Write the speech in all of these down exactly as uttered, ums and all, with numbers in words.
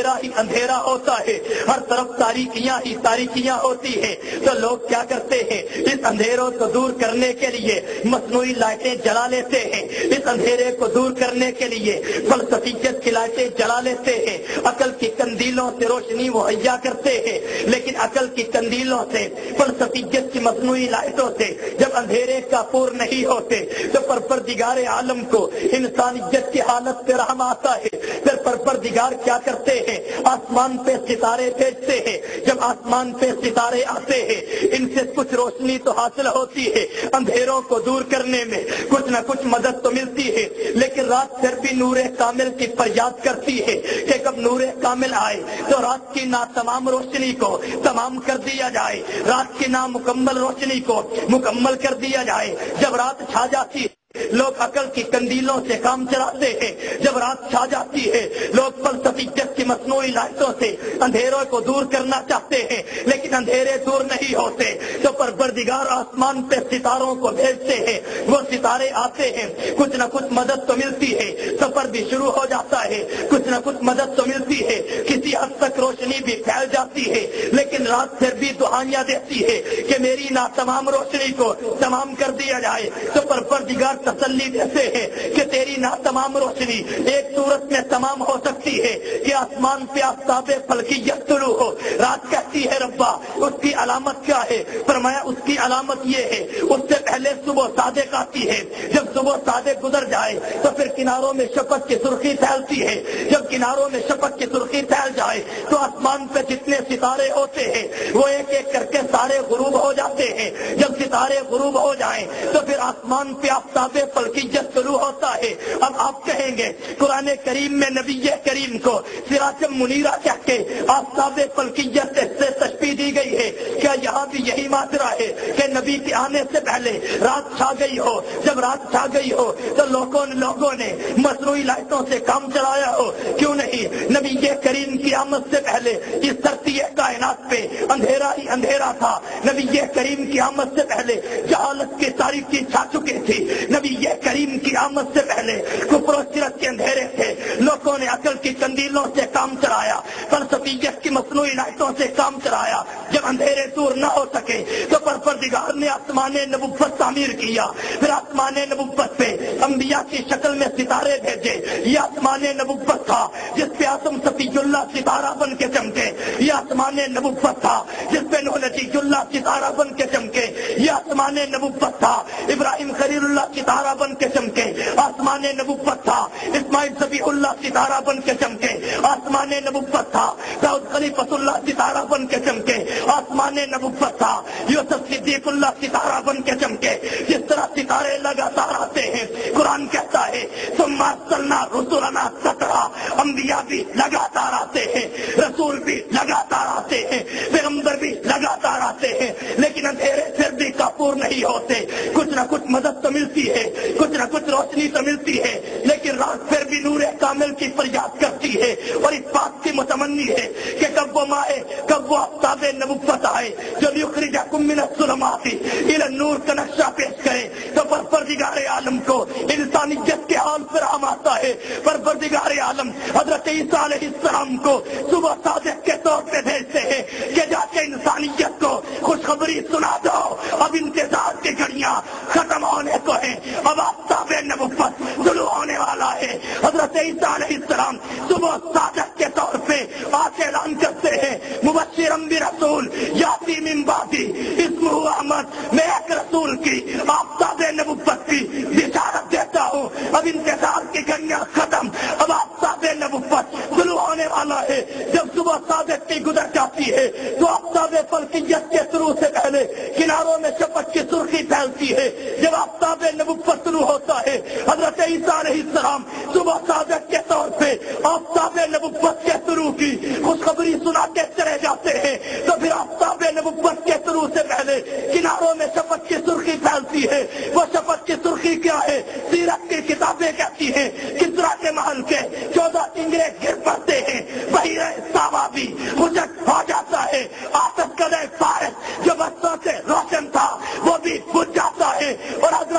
اندھیرا ہی اندھیرا ہوتا ہے، ہر طرف تاریکیاں ہی تاریکیاں ہوتی ہیں، تو لوگ کیا کرتے ہیں، اس اندھیروں کو دور کرنے کے لیے مصنوعی لائٹیں جلا لیتے ہیں، اس اندھیرے کو دور کرنے کے لیے فلسفیت کی لائٹیں جلا لیتے ہیں، عقل کی کندیلوں سے روشنی مہیا کرتے ہیں، لیکن عقل کی کندیلوں سے فلسفیت کی مصنوعی لائٹوں سے جب اندھیرے کا پور نہیں ہوتے تو پروردگار عالم کو انسانیت کی حالت پہ رحم آتا ہے، پھر پروردگار کیا کرتے ہیں، آسمان پہ ستارے بھیجتے ہیں، جب آسمان پہ ستارے آتے ہیں ان سے کچھ روشنی تو حاصل ہوتی ہے، اندھیروں کو دور کرنے میں کچھ نہ کچھ مدد تو ملتی ہے، لیکن رات پھر بھی نور کامل کی فریاد کرتی ہے کہ کب نور کامل آئے تو رات کی ناتمام روشنی کو تمام کر دیا جائے، رات کی نامکمل روشنی کو مکمل کر دیا جائے۔ جب رات چھا جاتی ہے لوگ عقل کی کندیلوں سے کام چلاتے ہیں، جب رات چھا جاتی ہے لوگ فلسفیت کی مصنوعی لائٹوں سے اندھیروں کو دور کرنا چاہتے ہیں، لیکن اندھیرے دور نہیں ہوتے تو پروردگار آسمان پہ ستاروں کو بھیجتے ہیں، وہ ستارے آتے ہیں، کچھ نہ کچھ مدد تو ملتی ہے، سفر بھی شروع ہو جاتا ہے، کچھ نہ کچھ مدد تو ملتی ہے، کسی حد تک روشنی بھی پھیل جاتی ہے، لیکن رات پھر بھی دعائیاں دیتی ہے کہ میری ناتمام روشنی کو تمام کر دیا جائے، تو پروردگار تسلی دیتے ہیں کہ تیری ناتمام روشنی ایک صورت میں تمام ہو سکتی ہے کہ آسمان پہ آفتاب فلکیت طلوع ہو۔ رات کہتی ہے ربا اس کی علامت کیا ہے؟ فرمایا اس کی علامت یہ ہے اس سے پہلے صبح صادق آتی ہے، جب صبح صادق گزر جائے تو پھر کناروں میں شفق کی سرخی پھیلتی ہے، جب کناروں میں شفق کی سرخی پھیل جائے تو آسمان پہ جتنے ستارے ہوتے ہیں وہ ایک ایک کر کے سارے غروب ہو جاتے ہیں، جب ستارے غروب ہو جائیں تو پھر آسمان پہ آفتاب فلکیت طلوع ہوتا ہے۔ اب آپ کہیں گے قرآن کریم میں نبی کریم کو سراج منیرہ کہہ کے آفتاب فلکیت سے تشبیہ دی گئی ہے، کیا یہاں بھی یہی ماجرا ہے کہ نبی کے آنے سے پہلے رات چھا گئی ہو، جب رات چھا گئی ہو تو لوگوں نے لوگوں نے مصنوعی لائٹوں سے کام چلایا ہو؟ کیوں نہیں، نبی کریم کی آمد سے پہلے اس دھرتی کائنات پہ اندھیرا ہی اندھیرا تھا، نبی کریم کی آمد سے پہلے جہالت کی تاریکی چھا چکی تھی، نبی کریم کی آمد سے پہلے کفر و شرک کے اندھیرے تھے، لوگوں نے عقل کی کندیلوں سے کام چلایا، فلسفیت کی مصنوعی لائٹوں سے کام چلایا، جب اندھیرے دور نہ ہو سکے تو پروردگار نے آسمان نبوت تعمیر کیا، پھر آسمان نبوت پہ انبیاء کی شکل میں ستارے بھیجے، یہ آسمان نبوت تھا جس پہ آدم صفی اللہ ستارہ بن کے چمکے، یہ آسمان نبوت تھا جس پہ نوح نبی اللہ ستارہ بن کے چمکے، یہ آسمان نبوت تھا ابراہیم خلیل اللہ ستارہ بن کے چمکے، آسمان نبوت تھا اسماعیل ذبیح اللہ ستارہ بن کے چمکے، آسمان نبوت تھا داؤد خلیفۃ اللہ ستارہ بن کے چمکے، آسمان نبوت تھا یوسف صدیق اللہ ستارہ بن کے چمکے۔ جس طرح ستارے لگاتار آتے ہیں، قرآن کہتا ہے ثم ارسلنا رسلنا تترا، انبیاء بھی لگاتار آتے ہیں، رسول بھی لگاتار آتے ہیں، پیغمبر بھی لگاتار آتے ہیں، لیکن اندھیرے پھر بھی کافور نہیں ہوتے، کچھ نہ کچھ مدد تو ملتی ہے، کچھ نہ کچھ روشنی تو ملتی ہے، لیکن رات پھر بھی نور کامل کی فریاد کرتی ہے اور اس بات کی متمنی ہے کہ کب وہ مائے، کب وہ آفتاب نبوت آئے جو یخرجکم من الظلمات الی النور کا نقشہ پیش کرے، تو پروردگار عالم کو انسانیت کے حال پر ہم آتا ہے، پروردگار عالم حضرت عیسیٰ علیہ السلام کو صبح صادق کے طور پہ بھیجتے ہیں کہ جا کے انسانیت کو خوشخبری سنا دو، اب انتظار کی گھڑیاں ختم ہونے کو ہیں، اب آفتاب نبوت طلوع ہونے والا ہے۔ حضرت عیسیٰ علیہ السلام صبح صادق کے طور پہ آج اعلان کرتے ہیں مبشرا برسول یاتی من بعدی اسمہ احمد، میں ایک رسول کی آفتاب نبوت کی بشارت دیتا ہوں، اب انتظار کی گھڑیاں ختم، اب آفتاب نبوت طلوع ہونے والا ہے۔ جب صبح صادق کی گزر جاتی ہے تو آفتاب فلکیت کے شروع سے پہلے کناروں میں شفق کی سرخی پھیلتی ہے، جب آفتاب نبوت طلوع ہوتا ہے حضرت عیسیٰ علیہ السلام صبح صادق کے طور پہ آفتاب نبوت کے شروع کی خوشخبری سنا کے چلے جاتے ہیں، تو پھر آفتاب نبوت کے شروع سے پہلے کناروں میں شفق کی سرخی پھیلتی ہے، وہ شفق کی سرخی کیا ہے؟ سیرت کی کتابیں کہتی ہیں کسرا کے محل کے چودہ انگرے گر پڑتے ہیں، بحیرہ ساوا بھی خشک ہو جاتا ہے، آتش کدے فارس جو بسوں سے روشن تھا وہ بھی بجھ جاتا ہے، اور حضرت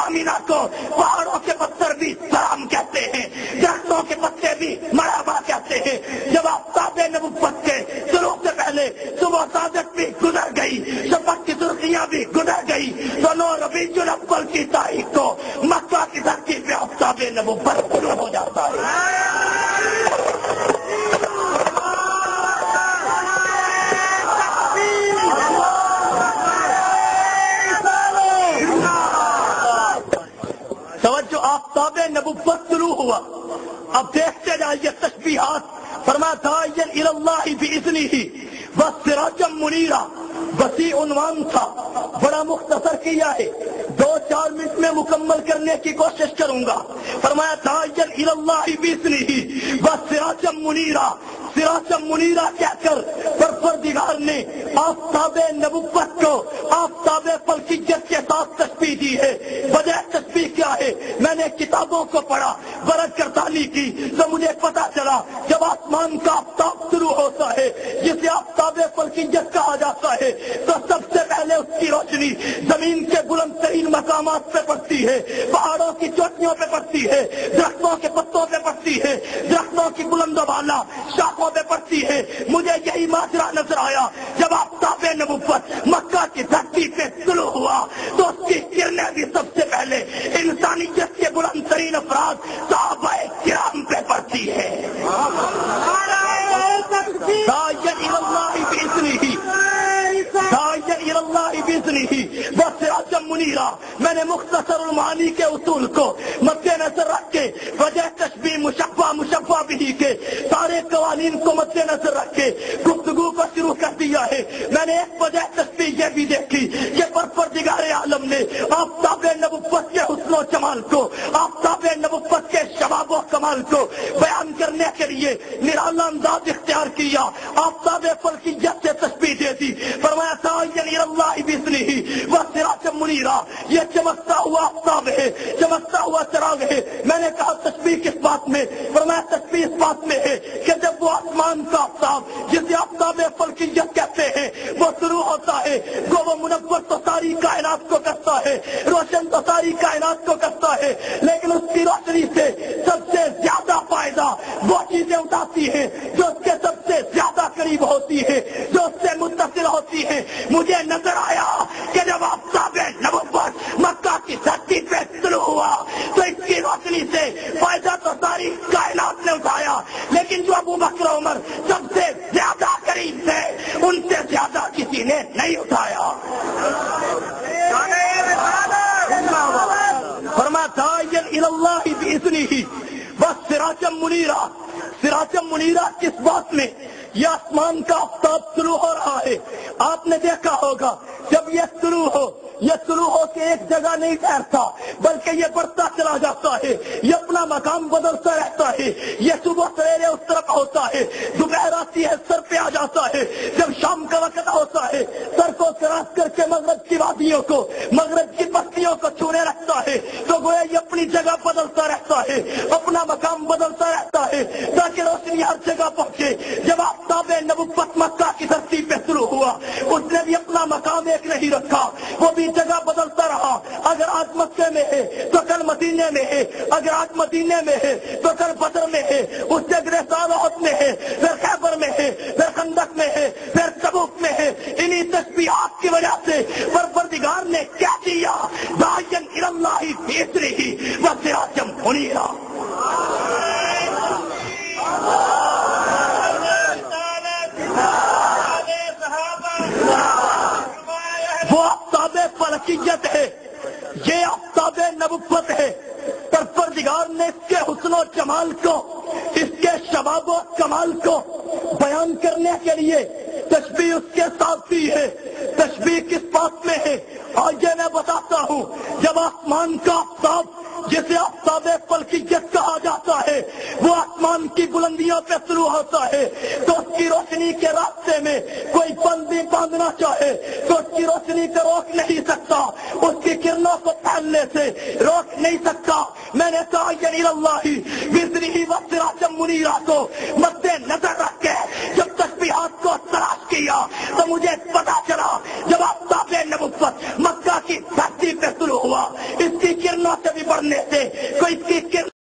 آمینہ کو پہاڑوں کے پتھر بھی سلام کہتے ہیں، درختوں کے پتے بھی مرحبا کہتے ہیں۔ جب آفتاب نبوت کے طلوع سے پہلے صبح صادق بھی گزر گئی، شفق کی سرخیاں بھی گزر گئی، تو نو ربیع الاول کی تاریخ کو مکہ کی دھرتی پہ آفتاب نبوت شروع ہو جاتا ہے۔ توجہ، آفتاب نبوت شروع ہوا، اب دیکھتے جائیے تشبیہات۔ فرمایا داعیا الی اللہ باذنہ وسراجا منیرا، وسیع عنوان تھا، بڑا مختصر کیا ہے، دو چار منٹ میں مکمل کرنے کی کوشش کروں گا۔ فرمایا داعیا الی اللہ باذنہ وسراجا منیرا، سراجا منیرا کہہ کر پروردگار نے آفتاب نبوت کو آفتاب فلکیت کے ساتھ تشبیہ دی ہے۔ وجہ تشبیہ کیا ہے؟ میں نے کتابوں کو پڑھا، برت گردانی کی، تو مجھے پتا چلا جب آسمان کا آفتاب شروع ہوتا ہے جسے آفتاب فلکیت کہا جاتا ہے، تو سب سے پہلے اس کی روشنی زمین کے بلند ترین مقامات پہ پڑتی ہے، پہاڑوں کی چوٹیوں پہ پڑتی ہے، درختوں کے پتوں پہ پڑتی ہے، درختوں کی بلند و بالا شاخوں پہ پڑتی ہے۔ مجھے یہی ماجرا نظر آیا جب آفتاب نبوت مکہ کی دھرتی پہ طلوع ہوا تو اس کی کرنیں بھی سب سے پہلے انسانیت کے بلند ترین افراد صحابہ کرام پہ پڑتی ہے۔ داعیا الی اللہ باذنہ، داعیا الی اللہ باذنہ وسراجا منیرا۔ میں نے مختصر المعانی کے اصول کو مد نظر رکھ کے وجہ تشبیہ مشبہ مشبہ بھی کے سارے قوانین کو مد نظر رکھ کے گفتگو کو شروع کر دیا ہے۔ میں نے ایک وجہ تشبیہ یہ بھی دیکھی کہ پروردگار عالم نے آفتاب نبوت کے حسن و جمال کو، آفتاب نبوت کے شباب و کمال کو بیان کرنے کے لیے نرالا انداز اختیار کیا، آفتاب فلکیت سے تشبیہ دے دی۔ فرمایا داعیا الی اللہ باذنہ وسراجا منیرا، یہ چمکتا ہوا آفتاب ہے، چمکتا ہوا چراغ ہے۔ میں نے کہا تشبیہ کس بات میں؟ فرمایا تشبیہ اس بات میں ہے کہ جب وہ آسمان کا آفتاب جسے آفتاب فلکیت کہتے ہیں وہ شروع ہوتا ہے، گو وہ منور تو ساری کائنات کو کرتا ہے، روشن تو ساری کائنات کو کرتا ہے، لیکن اس کی روشنی سے سب سے زیادہ فائدہ وہ چیزیں اٹھاتی ہیں جو اس کے سب سے زیادہ قریب ہوتی ہے، جو اس سے متصل ہوتی ہے۔ مجھے نظر آیا کہ جب آفتاب نبوت مکہ کی دھرتی پہ طلوع ہوا تو اس کی روشنی سے فائدہ تو ساری کائنات نے اٹھایا، لیکن جو ابو بکر عمر سب سے زیادہ قریب تھے ان سے زیادہ کسی نے نہیں اٹھایا۔ فرمایا داعیا الی اللہ باذنہ وسراجا منیرا، سراجا منیرا کس بات میں؟ یہ آسمان کا آفتاب شروع ہو رہا ہے، آپ نے دیکھا ہوگا جب یہ شروع ہو یہ شروع ہو کے ایک جگہ نہیں ٹھہرتا بلکہ یہ بڑھتا چلا جاتا ہے، یہ اپنا مقام بدلتا رہتا ہے، یہ صبح سویرے اس طرف ہوتا ہے، دوپہر آتی ہے سر پہ آ جاتا ہے، جب شام کا وقت ہوتا ہے سر کو کراس کر کے مغرب کی وادیوں کو، مغرب کی بستیوں کو چھونے رکھتا ہے، تو گویا یہ اپنی جگہ بدلتا رہتا ہے، اپنا مقام بدلتا رہتا ہے تاکہ روشنی ہر جگہ پہنچے۔ جب آفتاب نبوت مکہ کی دھرتی پہ شروع ہوا اس نے بھی اپنا مقام ایک نہیں رکھا، وہ بھی جگہ بدلتا رہا، اگر آج مکے میں ہے تو کل مدینے میں ہے، اگر آج مدینے میں ہے تو کل بدر میں ہے، اس سے اگلے سال احد میں ہے، پھر خیبر میں ہے، پھر خندق میں ہے، پھر تبوک میں ہے۔ انہی تشبیہات کی وجہ سے پروردگار نے کیا دیا؟ داعیا الی اللہ باذنہ وسراجا منیرا۔ وہ آفتاب فلکیت ہے، یہ آفتاب نبوت ہے۔ پروردگار نے اس کے حسن و جمال کو، اس کے شباب و کمال کو بیان کرنے کے لیے تشبیہ اس کے ساتھ دی ہے۔ تشبیہ کس بات میں ہے؟ آئیے میں بتاتا ہوں۔ جب آسمان کا آفتاب جسے آفتاب فلکیت کہا جاتا ہے وہ آسمان کی بلندیوں پہ شروع ہوتا ہے تو اس کی روشنی کے راستے میں کوئی بند بھی باندھنا چاہے تو اس کی روشنی کو روک نہیں سکتا، اس کی کرنوں کو پھیلنے سے روک نہیں سکتا۔ میں نے داعیا الی اللہ باذنہ وسراجا منیرا کو مد نظر رکھ کے جب تشبیہات کو تلاش کیا کیا تو مجھے پتا چلا جب آفتاب نبوت مکہ کی دھرتی پہ شروع ہوا، اس کی کرنوں سے بھی بڑھنے سے کوئی اس کی کرن